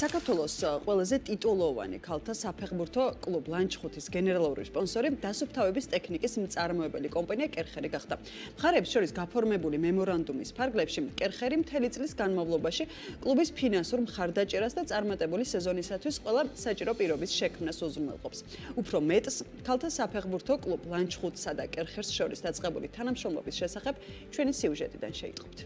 საქართველოს ყველაზე ტიტულოვანი ქალთა საფეხბურთო კლუბ ლანჩხუთის გენერალური სპონსორი დასუფთავების ტექნიკის მწარმოებელი კომპანია კერხერი გახდა. მხარეებს შორის გაფორმებული მემორანდუმის ფარგლებში კერხერი მთელი წლის განმავლობაში კლუბის ფინანსურ მხარდაჭერას და წარმატებული სეზონისათვის ყველა საჭირო პირობის შექმნას უზრუნველყოფს. უფრო მეტს, ქალთა საფეხბურთო კლუბ ლანჩხუთსა და კერხერს შორის დაწყებული თანამშრომლობის შესახებ ჩვენი სიუჟეტიდან შეიტყობთ.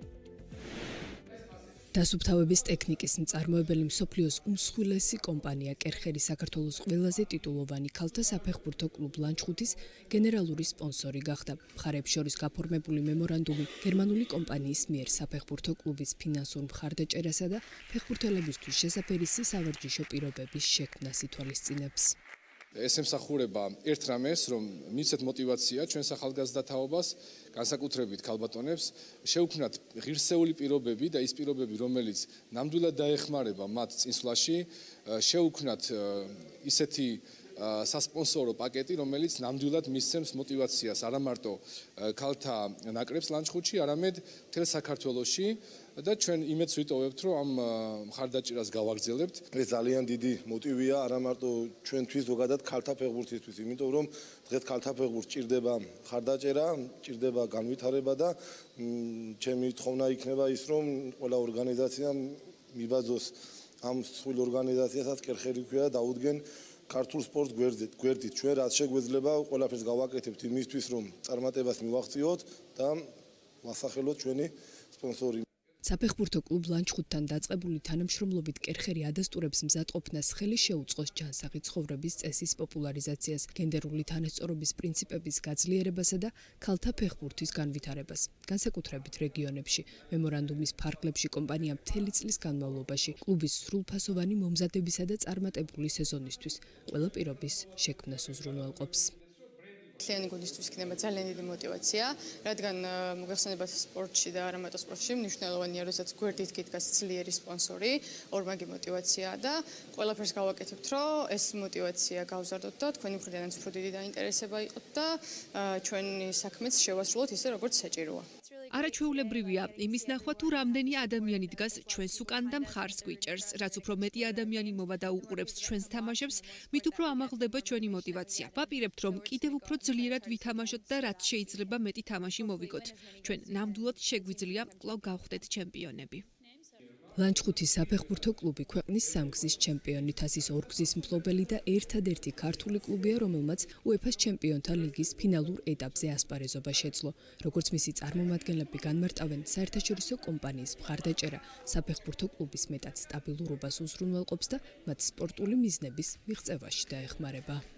დასუფთავების ტექნიკის მწარმოებელი მსოფლიოს უმსხვილესი კომპანია კერხერი საქართველოს ყველაზე ტიტულოვანი ქალთა საფეხბურთო კლუბ ლანჩხუთის გენერალური სპონსორი გახდა. მხარეებს შორის გაფორმებული მემორანდუმი გერმანული კომპანიის მიერ საფეხბურთო კლუბის ფინანსურ მხარდაჭერასა და ფეხბურთელებისთვის შესაფერისი სავარჯიშო პირობების შექმნას ითვალისწინებს. ეს ემსახურება ერთ რამეს, რომ მივცეთ мотивация ჩვენს ახალგაზრდა თაობას, განსაკუთრებით ქალბატონებს, შევქმნათ ღირსეული პირობები და ის პირობები, რომელიც ნამდვილად დაეხმარება მათ წინსვლაში, შევქმნათ ისეთი სასპონსორო პაკეტი, რომელიც ნამდვილად მისცემს мотивაციას არა მარტო ქალთა ნაკრებს ლანჩხუთში, არამედ მთელ საქართველოში და ჩვენ იმედს ვიტოვებთ, რომ ამ მხარდაჭერას გავაგრძელებთ. ეს ძალიან დიდი მოტივია არა მარტო ჩვენთვის, ზოგადად ქალთა ფეხბურთისთვის, იმიტომ რომ დღეს ქალთა ფეხბურთს ჭირდება მხარდაჭერა, ჭირდება განვითარება და ჩემი თხოვნა იქნება ის, რომ ყველა ორგანიზაციამ მიბაძოს ამ სრულ ორგანიზაციასაც კერხერი ქვია დაუდგენ ქართულ სპორტს გვერდით. ჩვენ რაც შეგვეძლება ყველაფერს გავაკეთებთ იმისთვის, რომ წარმატებას მივაღწიოთ და ვასახელოთ ჩვენი სპონსორი. საფეხბურთო კლუბ ლანჩხუთთან დაწყებული თანამშრომლობით კერხერი ადასტურებს მზადყოფნას ხელი შეუწყოს ჯანსაღი ცხოვრების წესის პოპულარიზაციას, გენდერული თანასწორობის პრინციპების გაძლიერებასა და ქალთა ფეხბურთის განვითარებას. განსაკუთრებით რეგიონებში, მემორანდუმის ფარგლებში კომპანია მთელი წლის განმავლობაში კლუბის სრულფასოვანი მომზადებისა და წარმატებული სეზონისთვის ყველა პირობის შექმნას უზრუნველყოფს. Მთლიანი გუნდისთვის იქნება ძალიან დიდი мотивация, რადგან მოგეხსენებათ სპორტში და არა მარტო სპორტში მნიშვნელოვანია, როდესაც გვერდით გიდგას ძლიერი სპონსორი, ორმაგი мотивация და ყველაფერს გავაკეთებთ, რომ ეს мотивация გავზარდოთ და თქვენი მხრიდანაც უფრო დიდი დაინტერესება იყოთ და ჩვენი საქმეც შევასრულოთ ისე, როგორც საჭიროა. არაჩვეულებრივია იმის ნახვა, თუ რამდენი ადამიანი დგას ჩვენს უკან და მხარს გვიჭერს. რაც უფრო მეტი ადამიანი მოვა და უყურებს ჩვენს თამაშებს, მით უფრო ამაღლდება ჩვენი мотивация. ვაპირებთ, რომ კიდევ უფრო ძლიერად ვითამაშოთ და რაც შეიძლება მეტი თამაში მოვიგოთ. ჩვენ ნამდვილად შეგვიძლია კვლავ გავხდეთ ჩემპიონები. ლანჩხუთის საფეხბურთო კლუბი ქვეყნის სამგზის ჩემპიონი, თასის ორგზის მფლობელი და ერთადერთი ქართული კლუბია, რომელმაც UEFA-ს ჩემპიონთა ლიგის ფინალურ ეტაპზე ასპარეზობა შეძლო. როგორც მისი წარმომადგენლები განმარტავენ, საერთაშორისო კომპანიის მხარდაჭერა საფეხბურთო კლუბის მეტად სტაბილურობას უზრუნველყოფს და მათ სპორტული მიზნების მიღწევაში დაეხმარება.